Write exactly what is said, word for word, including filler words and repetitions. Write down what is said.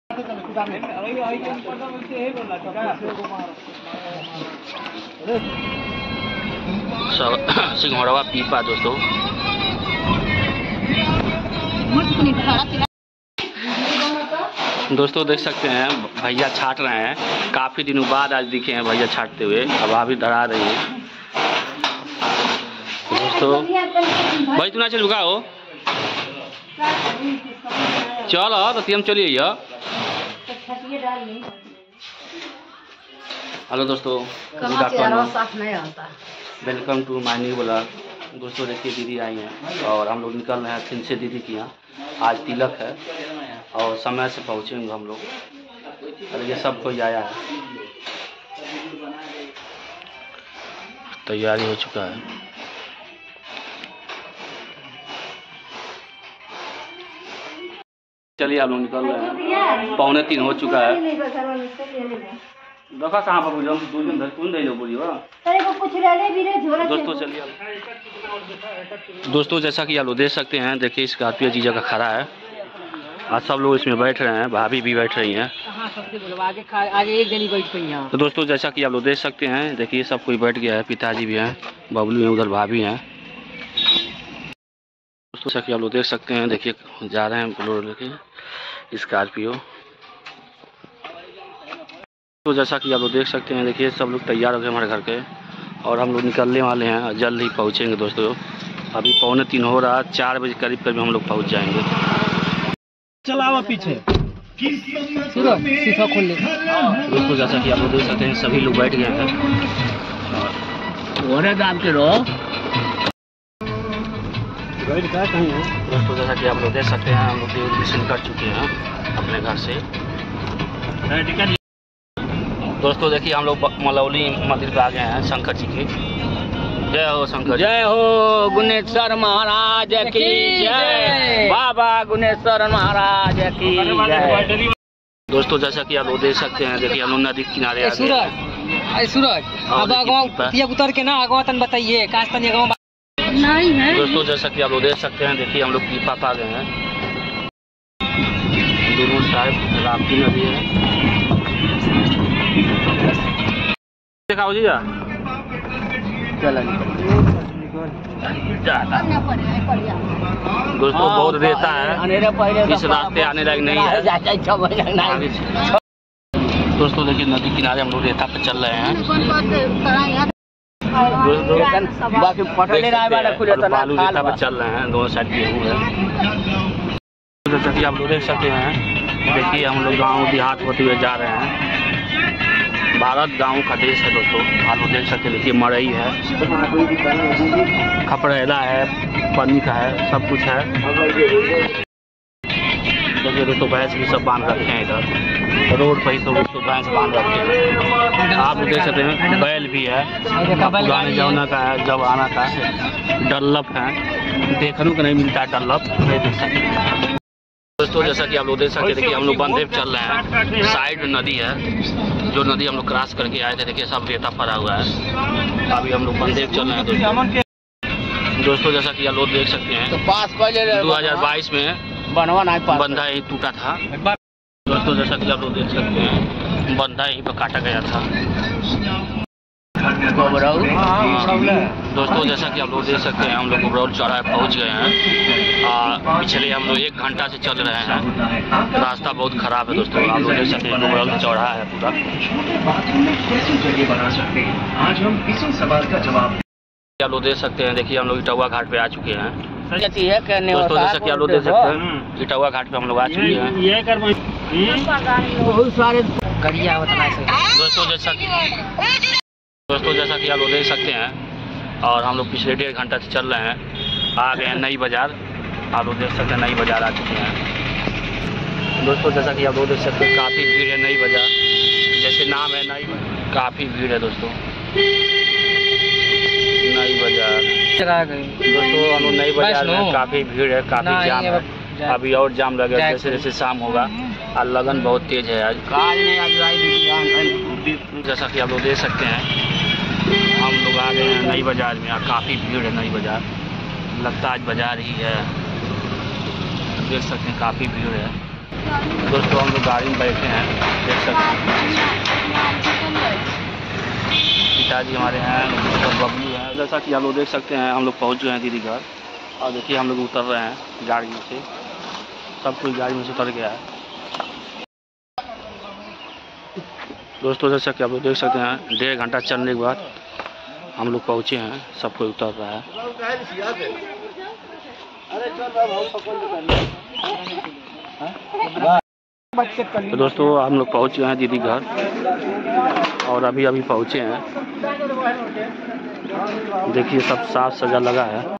सिंघोड़वा पीपा दोस्तों। दोस्तों देख सकते हैं भैया छाट रहे हैं, काफी दिनों बाद आज दिखे हैं भैया छाटते हुए। अब अभी धरा रही है दोस्तों। भाई तू ना चल रुका हो, चलो तो तुम चलिए। हेलो दोस्तों, good afternoon, welcome to my new blog. दोस्तों देखिए दीदी आई हैं और हम लोग निकल रहे हैं फिर से दीदी की यहाँ। आज तिलक है और समय से पहुँचेंगे हम लोग। और ये सब कोई आया है, तैयारी हो चुका है। चलिए आप लोग निकल रहे हैं, पौने तीन हो चुका है। देखा कहाँ पर बुझो कौन दे लो बोलिए दोस्तों। चलिए दोस्तों, जैसा कि आप लोग देख सकते हैं, देखिए स्कॉर्पियो जी जगह खड़ा है। आज सब लोग इसमें बैठ रहे हैं, भाभी भी बैठ रही हैं। आगे एक जनी बैठ गई हैं। तो दोस्तों जैसा कि आप लोग देख सकते हैं, देखिए सब कोई बैठ गया है। पिताजी भी हैं, बबलू हैं, उधर भाभी हैं। दोस्तों जैसा कि आप लोग देख सकते हैं, देखिए जा रहे हैं बोलेरो लेके स्कॉर्पियो। तो जैसा कि आप लोग देख सकते हैं, देखिए सब लोग तैयार हो गए हमारे घर के और हम लोग निकलने वाले हैं, जल्द ही पहुंचेंगे दोस्तों। अभी पौने तीन हो रहा, चार बजे करीब करीब हम लोग पहुंच जाएंगे। चलाओ पीछे शीशा खोल ले। दोस्तों जैसा कि आप लोग देख सकते हैं, सभी लोग बैठ गए हैं। दाब के रहो दोस्तों। जैसा कि आप लोग देख सकते हैं, हम लोग एडमिशन कर चुके हैं अपने घर से। दोस्तों देखिए हम लोग मलौली मंदिर पे आ गए हैं, शंकर जी के। जय हो शंकर, जय हो गुणेश्वर महाराज की जय, बाबा गुणेश्वर महाराज की जय। दोस्तों जैसा कि आप लोग देख सकते हैं, देखिए हम लोग नदी किनारे आ गए। सूरज अब उतर के ना आगवा तन बताइए नहीं है। दोस्तों जैसा कि आप लोग देख सकते हैं, देखिए हम लोग पीपा पा गए हैं। दोनों साइड राप्ती नदी है। दिखाओ जी जा दोस्तों, बहुत रेता है, इस रास्ते आने लायक नहीं है। दोस्तों देखिए नदी किनारे हम लोग रेता पे चल रहे हैं। बालू रेता पे चल रहे हैं, दोनों साइड गेहूँ है। जैसा कि आप लोग देख सकते हैं, देखिए हम लोग गाँव देहात होते हुए जा रहे हैं। भारत गांव का देश है दोस्तों। आप लोग देख सकते हैं, देखिए मरई है, खपड़ेला है, पन्नी का है, सब कुछ है। देखिए दोस्तों भैंस भी सब बांध रखे हैं इधर रोड पर ही, सब दोस्तों भैंस बांध रखे हैं। आप लोग देख सकते हैं बैल भी है, पुराने जमाना का है, जब आना का है। डल्लप है, देखने को नहीं मिलता है डल्लप, नहीं देख सकते हैं दोस्तों। जैसा कि आप लोग देख सकते हैं, देखिए हम लोग बंदे पे चल रहे हैं। साइड नदी है, जो नदी हम लोग क्रॉस करके आए थे, देखिए सब रेता पड़ा हुआ है। अभी हम लोग बंदे पे चल रहे हैं दोस्तों। दोस्तों जैसा कि आप लोग देख सकते हैं, दो हजार बाईस में बंधा यही टूटा था दोस्तों। जैसा कि आप लोग देख सकते हैं, बंधा यहीं पर काटा गया था दोस्तों। जैसा कि आप लोग देख सकते हैं, हम लोग गुबरौल चौराहे पहुंच गए हैं। पिछले हम लोग एक घंटा से चल रहे हैं, रास्ता बहुत खराब है दोस्तों। आप लोग देख सकते हैं गुबरौल चौराहा है पूरा। आप लोग देख सकते हैं, देखिए हम लोग इटौवा घाट पे आ चुके हैं दोस्तों। जैसा कि आप लोग देख सकते हैं, इटौवा घाट पे हम लोग आ चुके हैं। बहुत सारे दोस्तों जैसा दोस्तों जैसा कि आप लोग देख सकते हैं, और हम लोग पिछले डेढ़ घंटा से चल रहे हैं, आ गए हैं नई बाजार। आप लोग देख सकते हैं नई बाजार आ चुके हैं दोस्तों। जैसा कि आप लोग देख सकते हैं, काफ़ी भीड़ है नई बाजार, जैसे नाम है नई, काफ़ी भीड़ है दोस्तों। नई बाजार दोस्तों, हम लोग नई बाजार में काफ़ी भीड़ है, काफ़ी जाम है। अभी और जाम लगेगा जैसे जैसे शाम होगा, और लगन बहुत तेज है आज। जैसा कि आप लोग देख सकते हैं, हम लोग आ गए हैं नई बाजार में, काफ़ी भीड़ है नई बाजार, लगता आज बाजार ही है। देख सकते हैं काफ़ी भीड़ है। दोस्तों हम लोग गाड़ी में बैठे हैं, देख सकते हैं पिताजी हमारे हैं, बबलू हैं। जैसा कि आप लोग देख सकते हैं हम लोग पहुँच गए हैं दीदी घर। और देखिए हम लोग उतर रहे हैं गाड़ी में से, सब कोई गाड़ी में से उतर गया है। दोस्तों जैसा कि आप लोग देख सकते हैं डेढ़ घंटा चलने के बाद हम लोग पहुँचे हैं, सब कोई उतर रहा है। तो दोस्तों हम लोग पहुँच गए हैं दीदी घर और अभी अभी पहुँचे हैं। देखिए सब साफ सजा लगा है।